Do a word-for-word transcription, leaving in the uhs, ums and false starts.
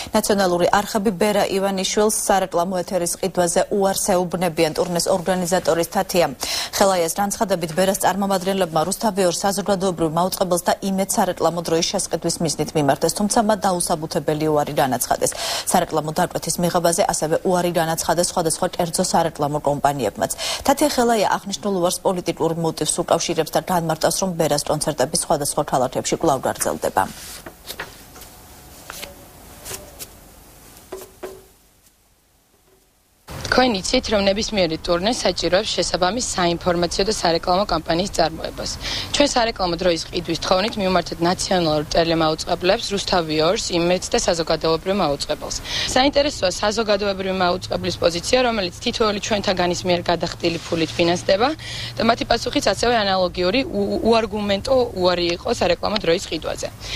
ნაციონალური არხები ბერა ივანიშვილს სარეკლამო ეთერის ყიდვაზე უარს ეუბნებიან. ტურნეს ორგანიზატორის თათია ხელაიას განცხადებით ბერას წარმომადგენლებმა რუსთავი ორ საზოგადოებრივ მაუწყებელს და იმედ სარეკლამო დროის შესყიდვის მიზნით მიმართეს, თუმცა მათ დაუსაბუთებელი უარი განაცხადეს. სარეკლამო დაკვეთის მიღებაზე ასევე უარი განაცხადეს სხვადასხვა კერძო სარეკლამო კომპანიებმაც. თათია ხელაია აღნიშნულ უარს პოლიტიკურ მოტივს უკავშირებს და განმარტავს, რომ ბერას კონცერტები სხვადასხვა ქალაქებში კვლავ გაგრძელდება. თქვენ იცით, რომ ნებისმიერი ტურნე საჭიროებს შესაბამის საინფორმაციო და სარეკლამო კამპანიის წარმოებას. ჩვენ სარეკლამო დროის ყიდვის თხოვნით მივმართეთ ნაციონალურ ტელემაუწყებლებს, რუსთავი ორს, იმედს და საზოგადოებრივ მაუწყებელს. საინტერესოა საზოგადოებრივი მაუწყებლის პოზიცია, რომელიც თითოეული ჩვენთაგანის მიერ გადახდილი ფულით ფინანსდება და მათი პასუხიც ასევე ანალოგიური უარგუმენტო უარი იყო სარეკლამო დროის ყიდვაზე.